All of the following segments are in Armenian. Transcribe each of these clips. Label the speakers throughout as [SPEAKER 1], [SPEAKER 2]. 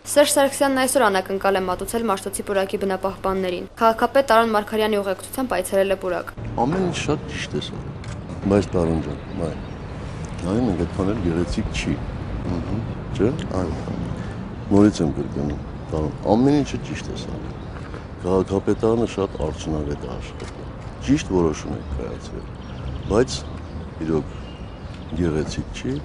[SPEAKER 1] Սերժ Սարգսյանն այսօր անակնկալ է մատուցել Մաշտոցի պուրակի բնապահպաններին։ Քաղաքապետ Արոն Մարգարյանի ուղեկցությամբ այցելել է պուրակ։
[SPEAKER 2] Ամեն ինչ շատ ճիշտ է սա։ Բայց Տարոն ջան, նայում ենք այդքան էլ գեղեցիկ չի։ Չէ՞։ Այո։ Նորից եմ կրկնում, Տարոն, ամեն ինչը ճիշտ է սա։ Քաղաքապետարանը շատ արդյունավետ է աշխատել։ Ճիշտ որոշում է կայացրել, բայց իրոք գեղեցիկ չի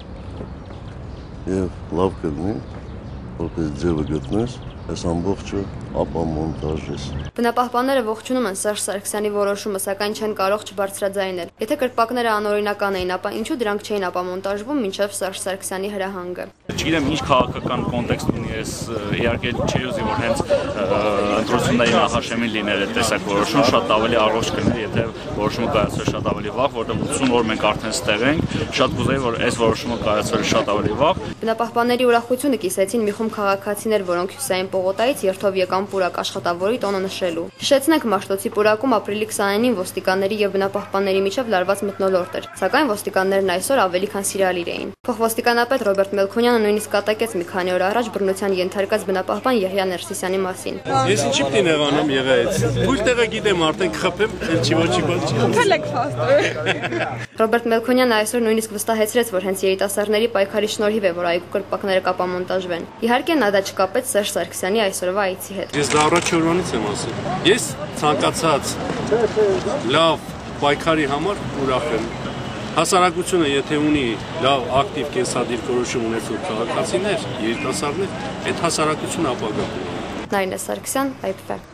[SPEAKER 2] եւ լավ կլինի, որպես ձևը գտնես, այս ամբողջը ապամոնտաժես։
[SPEAKER 1] Բնապահպանները ողջունում են Սերժ Սարգսյանի որոշումը, սակայն չեն կարող չբարձրաձայնել։ Եթե կրպակները անօրինական էին, ապա ինչու դրանք չէին ապամոնտաժվում մինչև Սերժ Սարգսյանի հրահանգը։
[SPEAKER 3] Չգիտեմ ինչ քաղաքական կոնտեքստ ունի այս, իհարկե չի ուզի որ հենց ընտրությունների նախաշեմին լիներ այդ տեսակ որոշում, շատ ավելի առողջ կլիներ, եթե որոշումը կայացվեր շատ ավելի վաղ, որտեղ 80 օր մենք արդեն ստեղ ենք, շատ կուզեի որ այս որոշումը կայացվեր շատ ավելի վաղ։
[SPEAKER 1] Բնապահպանների ուրախությունը կիսեցին մի խումբ քաղաքացիներ, որոնք Հյուսային պողոտայից երթով եկան պուրակ աշխատավորի տոնը նշելու։ Հիշեցնենք, Մաշտոցի պուրակում ապրիլի 29-ին ոստիկանների եւ բնապահպանների միջև լարված մթնոլորտ էր, սակայն ոստիկաններն այսօր ավելի քան սիրալիր էին։ Փոխոստիկանապետ Ռոբերտ Մելքոնյանը նույնիսկ կատակեց մի քանի օր առաջ բռնության ենթարկած բնապահպան Եղիա Ներսիսյանի մասին։
[SPEAKER 4] Ես ինչի՞ պիտի նեղանամ եղայից։ Թույլ տեղը գիտեմ արդեն կխփեմ, չի ոչի բան չի։
[SPEAKER 5] Թելեք ֆաստը։
[SPEAKER 1] Ռոբերտ Մելքոնյանը այսօր նույնիսկ վստահեցրեց, որ հենց երիտասարդների պայքարի շնորհիվ է, որ այգու կրպակները կապամոնտաժվեն։ Իհարկե նա դա չկապեց Սերժ Սարգսյանի այսօրվա այցի հետ։
[SPEAKER 4] Ես դա առաջ օրվանից եմ ասել։ Ես ցանկացած լավ պայքարի համար ուրախ եմ։ Հասարակությունը եթե ունի լավ ակտիվ կենսադիր որոշում ունեցող քաղաքացիներ, երիտասարդներ, այդ հասարակությունը ապագա կունենա։
[SPEAKER 1] Նարինե Սարգսյան, IPV